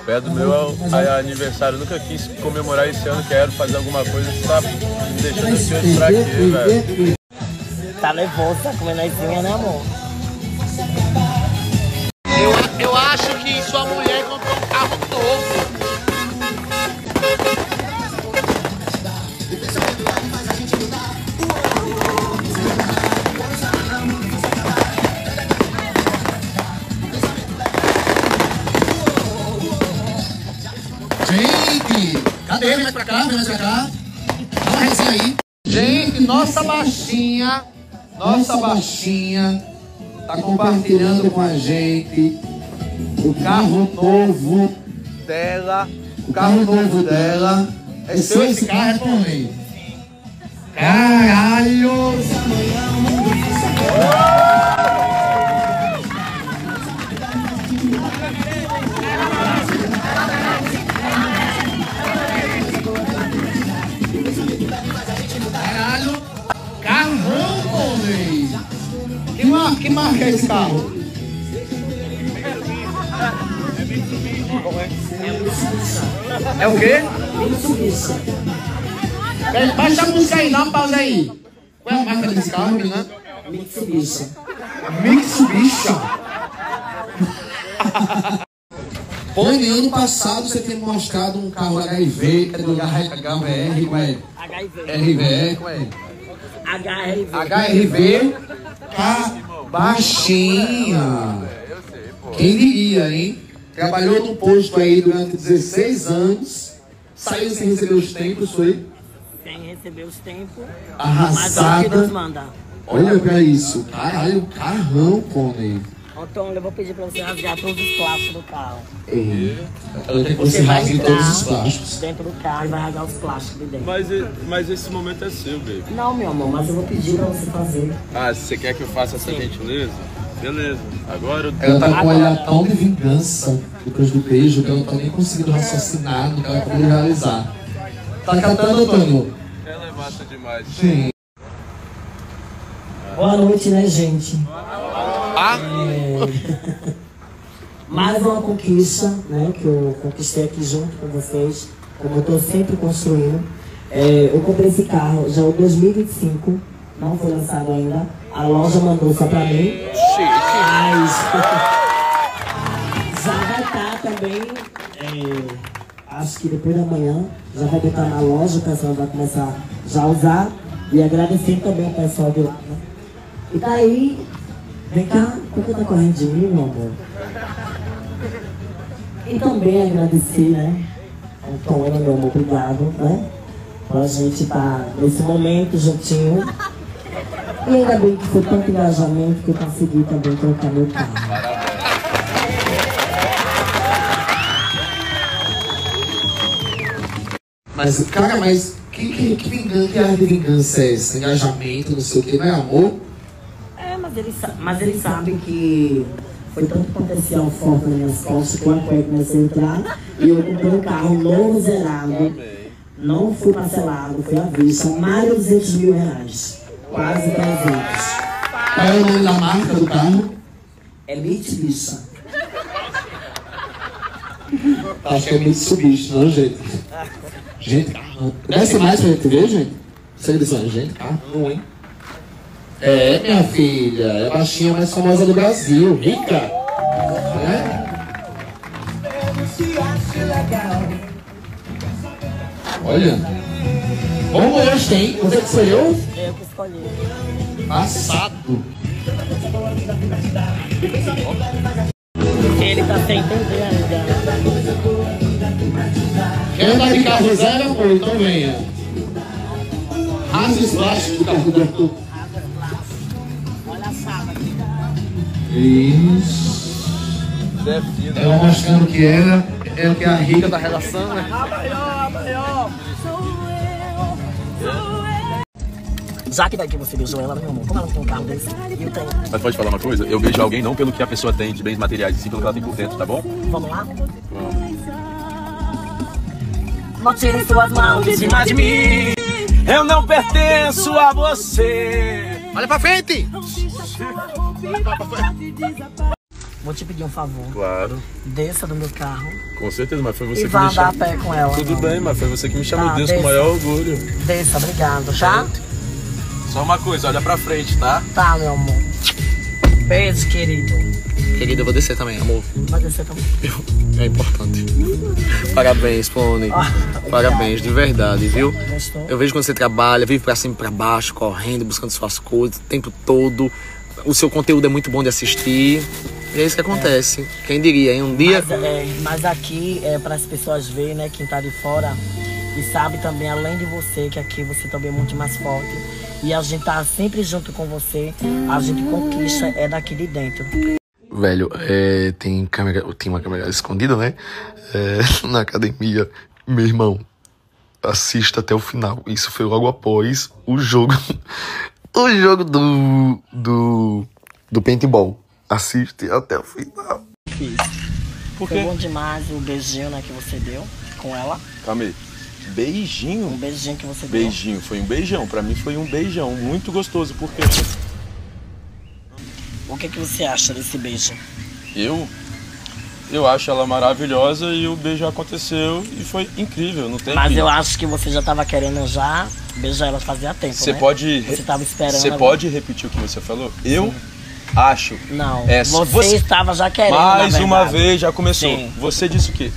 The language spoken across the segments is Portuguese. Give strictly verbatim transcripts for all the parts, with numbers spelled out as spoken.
Perto do meu é aniversário, eu nunca quis comemorar esse ano, quero fazer alguma coisa, você tá me deixando ansioso pra quê, velho? Tá nervoso, tá comendo a izinha, né, amor? Eu, eu acho que sua mulher comprou um carro novo. Gente, cadê? Mais pra cá, mais pra cá. Dá uma resinha aí. Gente, nossa baixinha, nossa baixinha tá compartilhando com a gente o carro novo dela, o carro novo dela. É seu esse carro, é também? Caralho! Caralho! Carrão, homem! Que, mar que marca é esse carro? É o quê? Peraí, baixa a música aí, dá uma pausa aí. Qual é a marca desse carro, menina? Mitsubishi. Mitsubishi. Pony, ano passado você tinha mostrado um carro H I V, que é do H V R, como é? H I V. R V R, como é? H R V. H R V, K baixinha. Quem diria, hein? Trabalhou no posto aí durante dezesseis anos, saiu sem receber os tempos, foi? Sem receber os tempos, Arrasada. mas é o que Deus manda. Olha pra isso, caralho, carrão, Pony. Então eu vou pedir pra você rasgar todos os plásticos do carro. É. Eu quero que você vai rasgue entrar todos os plásticos. dentro do carro e vai rasgar os plásticos de dentro. Mas, mas esse momento é seu, baby. Não, meu amor, mas eu vou pedir pra você fazer. Ah, se você quer que eu faça essa gentileza? Beleza. Agora eu... Ela tá com um olhar tão de vingança depois do beijo que eu não tô nem conseguindo raciocinar no que ela acabou de realizar. Tá catando, Antônio? Ela é massa demais. Sim. Boa noite, né, gente? Ah. É... Mais uma conquista, né, que eu conquistei aqui junto com vocês, como eu tô sempre construindo. É, eu comprei esse carro já em dois mil e vinte e cinco, não foi lançado ainda. A loja mandou só pra mim. Mas já vai estar também, é, acho que depois da manhã, já vai botar na loja, o pessoal vai começar já a usar. E agradecer também ao pessoal de lá, né? E daí, vem cá, por que tá correndo de mim, meu amor? E também agradecer, né, ao Tony, meu amor, obrigado, né? Pra gente estar nesse momento juntinho. E ainda bem que foi tanto engajamento que eu consegui também trocar meu carro. Mas, cara, mas que, que, que vingança, que arte de vingança é essa? Engajamento, não sei o que, não é amor? É, mas ele, mas ele sabe que foi tanto potencial forte nas minhas costas que eu até comecei a entrar e eu comprei um carro novo, zerado. Não fui parcelado, foi à vista, mais de duzentos mil reais. Quase trezentos. Qual é o nome da marca do carro? É Mitsubishi. Acho que é Mitsubishi, não, gente? Gente, carro. Desce mais pra gente ver, gente? Você disse, gente, carro, hein? É, minha filha, é a baixinha mais famosa do Brasil, rica. É? Olha. Bom gosto, hein? Você que escolheu? Eu que escolhi. Passado. Ele tá sem entender ainda. Quer andar de carro zero, amor? Então venha. Rasga os plásticos do carro do Arthur. Olha a chave aqui. Isso. Ela mostrando que ela é que é a rica da relação, né? Já que daqui você beijou ela, meu amor, como ela não tem um carro desse, e eu tenho. Mas pode falar uma coisa? Eu beijo alguém não pelo que a pessoa tem de bens materiais, e sim pelo que ela tem por dentro, tá bom? Vamos lá? Vamos. Não tire suas mãos de cima de mim. Eu não pertenço a você. Olha pra frente! vou te pedir um favor. Claro. Desça do meu carro. Com certeza, mas foi você E que vá me andar a chamou. pé com ela. Tudo bem, mas foi você que me chamou. Tá, Deus com o desça. maior orgulho. Desça, obrigado, tá? Só uma coisa, olha pra frente, tá? Tá, meu amor. Beijo, querido. Querida, eu vou descer também, amor. Vai descer também. É importante. Parabéns, Pony. Parabéns, de verdade, viu? Gostou? Eu vejo quando você trabalha, vive pra cima e pra baixo, correndo, buscando suas coisas, o tempo todo. O seu conteúdo é muito bom de assistir. E é isso que acontece. É. Quem diria, hein? Um dia... Mas, é, mas aqui é para as pessoas verem, né? Quem tá de fora e sabe também, além de você, que aqui você também é muito mais forte. E a gente tá sempre junto com você. A gente conquista é daqui de dentro. Velho, é, tem câmera, tem uma câmera escondida, né? É, na academia. Meu irmão, assista até o final. Isso foi logo após o jogo. O jogo do. do. do paintball. Assiste até o final. Fiz. Por Foi quê? bom demais o beijinho, né, que você deu com ela. Calma aí. Beijinho? Um beijinho que você Beijinho, foi um beijão. Pra mim foi um beijão. Muito gostoso. Por quê? deu. O que, que você acha desse beijo? Eu? Eu acho ela maravilhosa e o beijo aconteceu e foi incrível. Não tem Mas que... eu acho que você já tava querendo já beijar ela fazia tempo, Você né? pode... Você tava esperando. Você ela. pode repetir o que você falou? Eu acho... Não, É, você, você- estava já querendo, Mais na uma verdade. vez, já começou. Sim. Você disse o quê?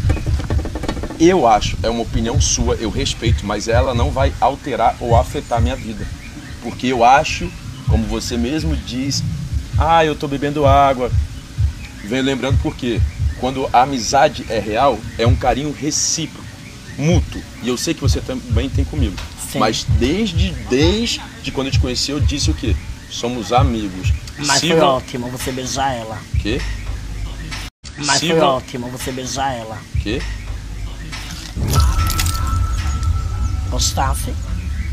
Eu acho, é uma opinião sua, eu respeito, mas ela não vai alterar ou afetar a minha vida. Porque eu acho, como você mesmo diz, ah, eu tô bebendo água. Venho lembrando por quê? Quando a amizade é real, é um carinho recíproco, mútuo. E eu sei que você também tem comigo. Sim. Mas desde, desde quando eu te conheci, eu disse o quê? Somos amigos. Mas Se foi vo- ótimo você beijar ela. Quê? Mas Se foi vo- ótimo você beijar ela. Quê? Gostasse?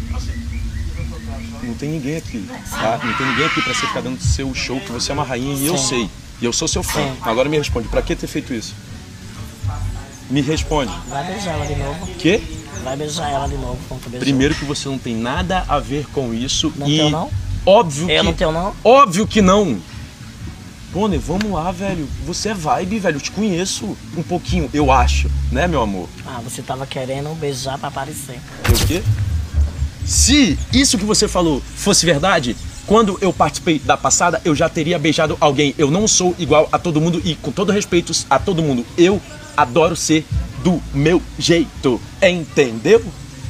Não tem ninguém aqui, tá? Não tem ninguém aqui pra você ficar dando seu show, que você é uma rainha e eu Sim. sei. E eu sou seu fã. Sim. Agora me responde, pra que ter feito isso? Me responde. Vai beijar ela de novo. Quê? Vai beijar ela de novo, como tu beijou. Primeiro que você não tem nada a ver com isso Não e... tenho, não? Óbvio Eu que... não tenho, não? Óbvio que não! Pônei, vamos lá, velho. Você é vibe, velho. Eu te conheço um pouquinho, eu acho. Né, meu amor? Ah, você tava querendo beijar pra aparecer. Eu o quê? Se isso que você falou fosse verdade, quando eu participei da passada, eu já teria beijado alguém. Eu não sou igual a todo mundo e, com todo respeito a todo mundo, eu adoro ser do meu jeito. Entendeu?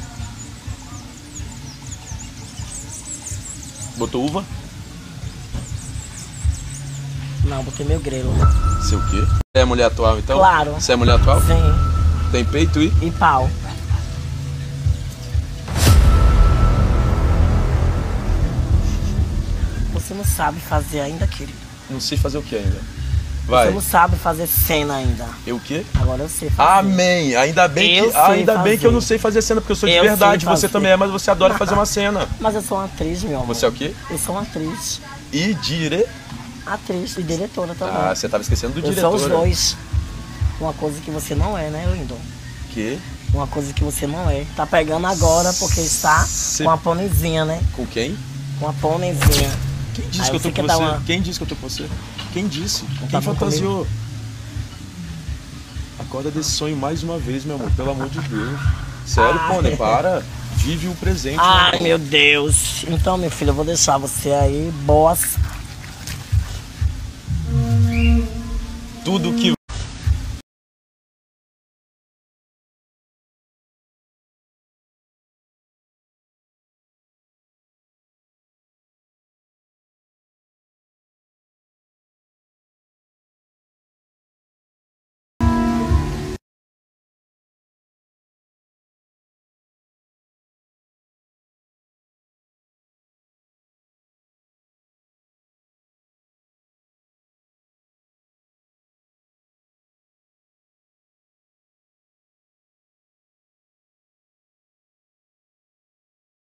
Botou uva? Não, botei meu grelo. Sei o quê? Você é mulher atual, então? Claro. Você é mulher atual? Sim. Tem peito e... E pau. Você não sabe fazer ainda, querido. Não sei fazer o que ainda. Você Vai. não sabe fazer cena ainda. Eu o quê? Agora eu sei fazer. Amém. Ainda bem Eu que, sei ainda bem fazer. que eu não sei fazer cena, porque eu sou de Eu verdade. sei Você fazer. também é, mas você adora fazer uma cena. Mas eu sou uma atriz, meu amor. Você é o quê? Eu sou uma atriz. E dire... Atriz e diretora também. Ah, você tava esquecendo do eu diretor. sou os dois. Uma coisa que você não é, né, lindo? Que? Uma coisa que você não é. Tá pegando agora porque está Cê- com a pônezinha, né? Com quem? Com a pônezinha. Quem disse Aí que eu tô você com quer você? dar uma- Quem disse que eu tô com você? Quem disse? Quem tá bom fantasiou? Acorda desse sonho mais uma vez, meu amor. Pelo amor de Deus. Sério, Ah. Pônei, para. Vive o presente. Ai, meu amor. meu Deus. Então, meu filho, eu vou deixar você aí, boas. Tudo que